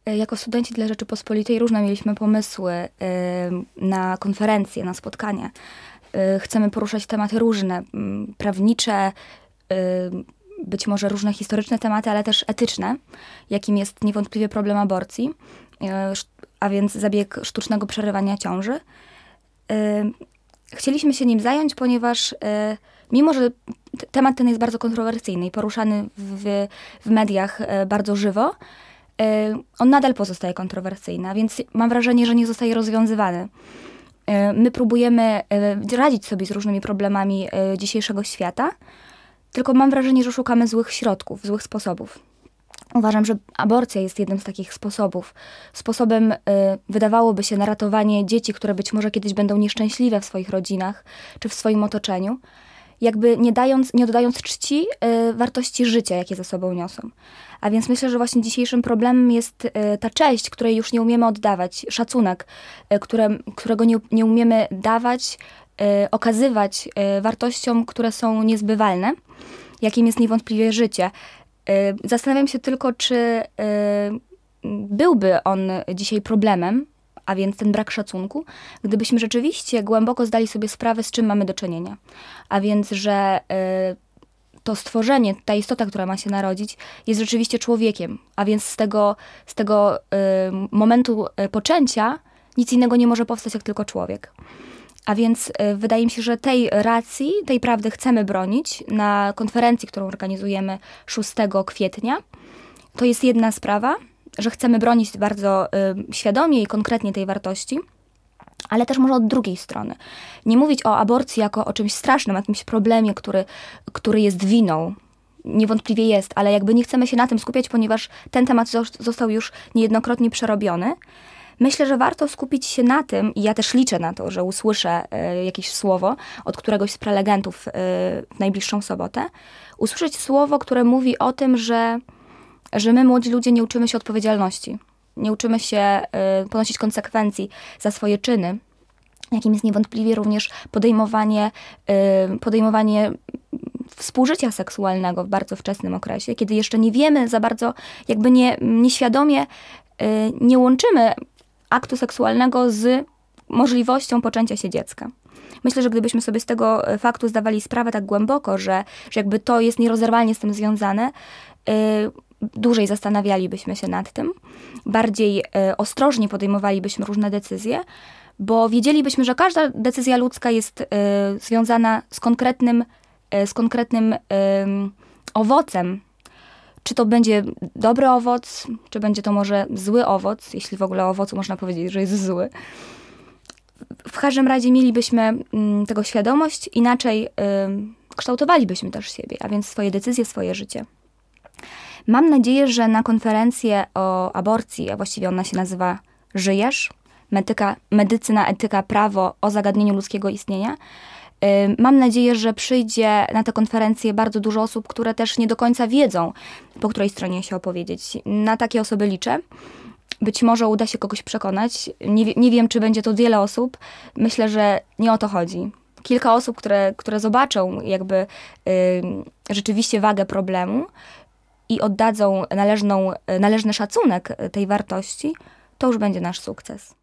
Jako studenci dla Rzeczypospolitej różne mieliśmy pomysły na konferencje, na spotkania. Chcemy poruszać tematy różne, prawnicze, być może różne historyczne tematy, ale też etyczne, jakim jest niewątpliwie problem aborcji, a więc zabieg sztucznego przerywania ciąży. Chcieliśmy się nim zająć, ponieważ mimo, że temat ten jest bardzo kontrowersyjny i poruszany w mediach bardzo żywo, on nadal pozostaje kontrowersyjny, a więc mam wrażenie, że nie zostaje rozwiązywany. My próbujemy radzić sobie z różnymi problemami dzisiejszego świata, tylko mam wrażenie, że szukamy złych środków, złych sposobów. Uważam, że aborcja jest jednym z takich sposobów. Sposobem, wydawałoby się, na ratowanie dzieci, które być może kiedyś będą nieszczęśliwe w swoich rodzinach czy w swoim otoczeniu, jakby nie oddając czci wartości życia, jakie ze sobą niosą. A więc myślę, że właśnie dzisiejszym problemem jest ta cześć, której już nie umiemy oddawać, szacunek, którego nie umiemy dawać, okazywać wartościom, które są niezbywalne, jakim jest niewątpliwie życie. Zastanawiam się tylko, czy byłby on dzisiaj problemem, a więc ten brak szacunku, gdybyśmy rzeczywiście głęboko zdali sobie sprawę, z czym mamy do czynienia. A więc, że to stworzenie, ta istota, która ma się narodzić, jest rzeczywiście człowiekiem. A więc z tego momentu poczęcia nic innego nie może powstać, jak tylko człowiek. A więc wydaje mi się, że tej racji, tej prawdy chcemy bronić na konferencji, którą organizujemy 6 kwietnia. To jest jedna sprawa, że chcemy bronić bardzo świadomie i konkretnie tej wartości, ale też może od drugiej strony. Nie mówić o aborcji jako o czymś strasznym, jakimś problemie, który jest winą. Niewątpliwie jest, ale jakby nie chcemy się na tym skupiać, ponieważ ten temat został już niejednokrotnie przerobiony. Myślę, że warto skupić się na tym, i ja też liczę na to, że usłyszę jakieś słowo od któregoś z prelegentów w najbliższą sobotę. Usłyszeć słowo, które mówi o tym, że my, młodzi ludzie, nie uczymy się odpowiedzialności. Nie uczymy się ponosić konsekwencji za swoje czyny, jakim jest niewątpliwie również podejmowanie współżycia seksualnego w bardzo wczesnym okresie, kiedy jeszcze nie wiemy za bardzo, jakby nieświadomie nie łączymy aktu seksualnego z możliwością poczęcia się dziecka. Myślę, że gdybyśmy sobie z tego faktu zdawali sprawę tak głęboko, że jakby to jest nierozerwalnie z tym związane, dłużej zastanawialibyśmy się nad tym, bardziej ostrożnie podejmowalibyśmy różne decyzje, bo wiedzielibyśmy, że każda decyzja ludzka jest związana z konkretnym owocem. Czy to będzie dobry owoc, czy będzie to może zły owoc, jeśli w ogóle o owocu można powiedzieć, że jest zły. W każdym razie mielibyśmy tego świadomość, inaczej kształtowalibyśmy też siebie, a więc swoje decyzje, swoje życie. Mam nadzieję, że na konferencję o aborcji, a właściwie ona się nazywa Żyjesz? Medycyna, etyka, prawo o zagadnieniu ludzkiego istnienia. Mam nadzieję, że przyjdzie na tę konferencję bardzo dużo osób, które też nie do końca wiedzą, po której stronie się opowiedzieć. Na takie osoby liczę. Być może uda się kogoś przekonać. Nie wiem, czy będzie to wiele osób. Myślę, że nie o to chodzi. Kilka osób, które zobaczą jakby rzeczywiście wagę problemu i oddadzą należny szacunek tej wartości, to już będzie nasz sukces.